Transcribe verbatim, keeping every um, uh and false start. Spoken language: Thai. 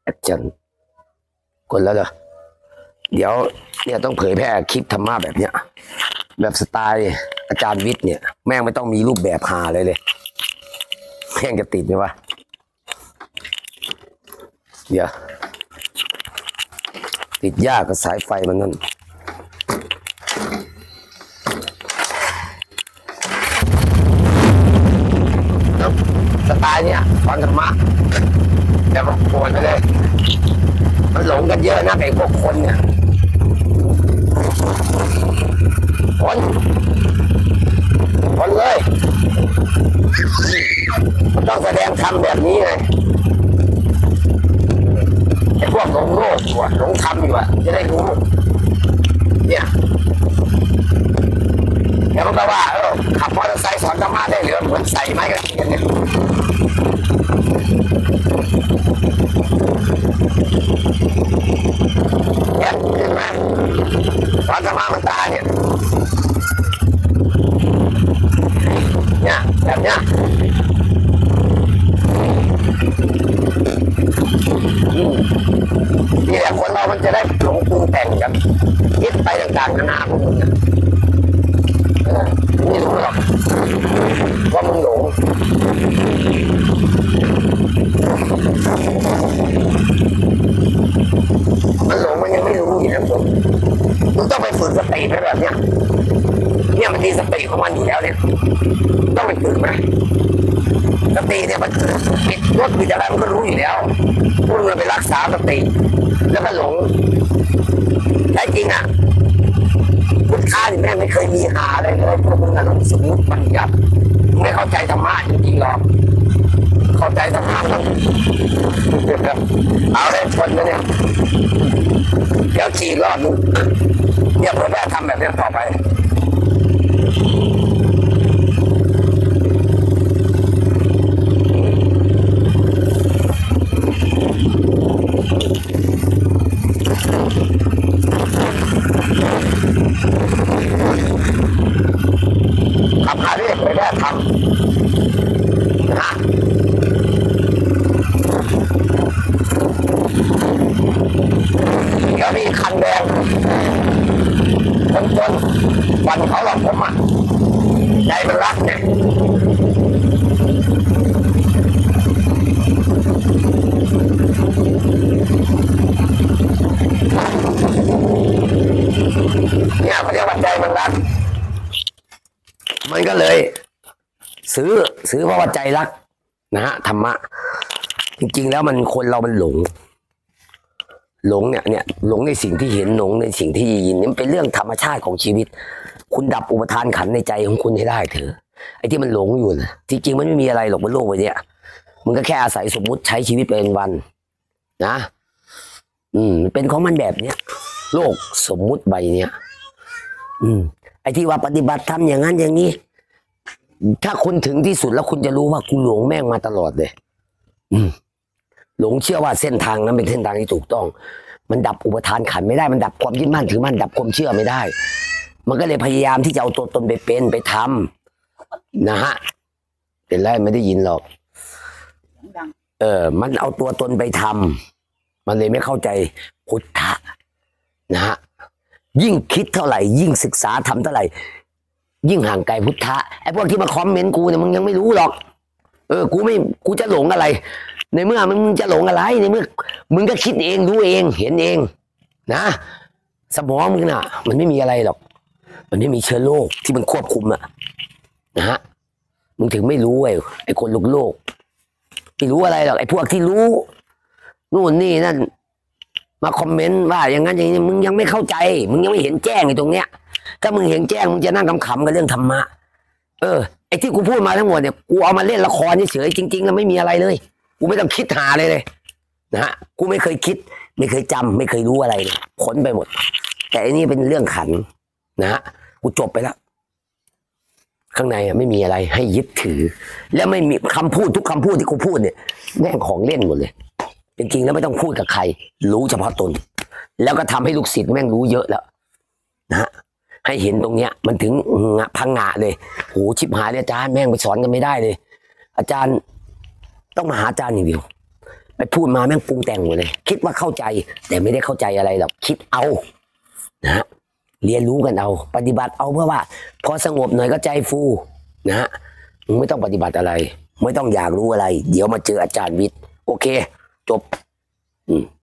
แอคชั่นกดแล้วเหรอเดี๋ยวเนี่ยต้องเผยแพร่คลิปธรรมะแบบเนี้ยแบบสไตล์อาจารย์วิทย์เนี่ยแม่งไม่ต้องมีรูปแบบหาเลยเลยแม่งจะติดไหมวะเดี๋ยวติดยากกับสายไฟมันนั่นสไตล์เนี่ยตอนธรรมะแต่ก็ปวดไปเลยมันหลงกันเยอะนะไอ้พวกคนเนี่ยคนคนเลยมันต้องแสดงธรรมแบบนี้ไงไอ้พวกหลงโลกอยู่อะหลงธรรมอยู่อะจะได้รู้เนี่ยเดี๋ยวมันก็ว่าเออขับมอเตอร์ไซค์สอนธรรมะได้หรือเหมือนใส่ไม้กระถิ่นเนี่ยเนี่ยเห็นไหมสอนธรรมะมันตาเนี่ยเนี่ยแบบเนี้ยนี่แหละคนเรามันจะได้หลงปรุงแต่งกันคิดไปต่างๆนานาพวกมึงเนี่ยไม่รู้หรอกว่ามึงหลงมันหลงมันยังไม่รู้อยู่นะผมมึงต้องไปฝึกสติไปแบบเนี้ยเนี่ยมันมีสติของมันอยู่แล้วเนี่ยต้องไปฝึกไหมสติเนี่ยมันปิดรถปิดอะไรมันก็รู้อยู่แล้วพวกมึงไปรักษาสติแล้วก็หลงแท้จริงอ่ะพุทธะนี่แม่ไม่เคยมีหาอะไรเลยพวกมึงนั่นสมมติบัญญัติไม่เข้าใจธรรมะจริงๆหรอกเข้าใจธรรมะมันเอาเลยชนนะเนี่ยเดี๋ยวขี่รอดมึงเนี่ยเพื่อแม่ทำแบบนี้ต่อไปขับหาเรียกไปได้ทำนะเดี๋ยวมีคันแดงจนจนวันเขาหลอกผมอ่ะใจมันรักเนี่ยเนี่ยเขาเรียกว่าใจมันรักมันก็เลยซื้อซื้อเพราะว่าใจรักนะฮะธรรมะจริงๆแล้วมันคนเรามันหลงหลงเนี่ยเนี่ยหลงในสิ่งที่เห็นหลงในสิ่งที่ยินนี่มันเป็นเรื่องธรรมชาติของชีวิตคุณดับอุปทานขันในใจของคุณให้ได้เถอะไอ้ที่มันหลงอยู่นะจริงๆมันไม่มีอะไรหรอกบนโลกใบนี้มันก็แค่อาศัยสมมุติใช้ชีวิตเป็นวันนะอืมเป็นของมันแบบเนี้ยโลกสมมุติใบเนี้ยอืมไอ้ที่ว่าปฏิบัติทำอย่างนั้นอย่างนี้ถ้าคุณถึงที่สุดแล้วคุณจะรู้ว่าคุณหลงแม่งมาตลอดเลยอืมหลงเชื่อว่าเส้นทางนั้นเป็นเส้นทางที่ถูกต้องมันดับอุปทานขันไม่ได้มันดับความยึดมั่นถือมั่นดับความเชื่อไม่ได้มันก็เลยพยายามที่จะเอาตัวตนไปเป็นไปทำนะฮะเป็นไรไม่ได้ยินหรอกเออมันเอาตัวตนไปทำมันเลยไม่เข้าใจพุทธะนะฮะยิ่งคิดเท่าไหร่ยิ่งศึกษาทำเท่าไหร่ยิ่งห่างไกลพุทธะไอ้พวกที่มาคอมเมนต์กูเนี่ยมึงยังไม่รู้หรอกเออกูไม่กูจะหลงอะไรในเมื่อมึงจะหลงอะไรในเมื่อมึงก็คิดเองรู้เองเห็นเองนะสมองมึงน่ะมันไม่มีอะไรหรอกมันไม่มีเชื้อโรคที่มันควบคุมอะนะฮะมึงถึงไม่รู้ไอ้ไอ้คนลุกโลกไม่รู้อะไรหรอกไอ้พวกที่รู้นู่นนี่นั่นมาคอมเมนต์ว่าอย่างนั้นอย่างนี้มึงยังไม่เข้าใจมึงยังไม่เห็นแจ้งไอ้ตรงเนี้ยถ้ามึงเห็นแจ้งมึงจะนั่งขำๆกับเรื่องธรรมะเออไอ้ที่กูพูดมาทั้งหมดเนี่ยกูเอามาเล่นละครเฉยๆจริงๆแล้วไม่มีอะไรเลยกูไม่ต้องคิดหาเลยเลยนะฮะกูไม่เคยคิดไม่เคยจำไม่เคยรู้อะไรเลยพ้นไปหมดแต่อันนี้เป็นเรื่องขันนะฮะกูจบไปแล้วข้างในไม่มีอะไรให้ยึดถือแล้วไม่มีคำพูดทุกคำพูดที่กูพูดเนี่ยแม่งของเล่นหมดเลยจริงๆแล้วไม่ต้องพูดกับใครรู้เฉพาะตนแล้วก็ทำให้ลูกศิษย์แม่งรู้เยอะแล้วนะฮะให้เห็นตรงเนี้ยมันถึงพังงะเลยโหชิบหายเลยอาจารย์แม่งไปสอนกันไม่ได้เลยอาจารย์ต้องมาหาอาจารย์อย่างเดียวไปไปพูดมาแม่งปรุงแต่งหมดเลย คิดว่าเข้าใจ แต่ไม่ได้เข้าใจอะไรหรอกคิดเอานะฮะเรียนรู้กันเอาปฏิบัติเอาเพื่อว่า พอสงบหน่อยก็ใจฟูนะฮะมึงไม่ต้องปฏิบัติอะไร ไม่ต้องอยากรู้อะไร เดี๋ยวมาเจออาจารย์วิทย์โอเค จบ อืม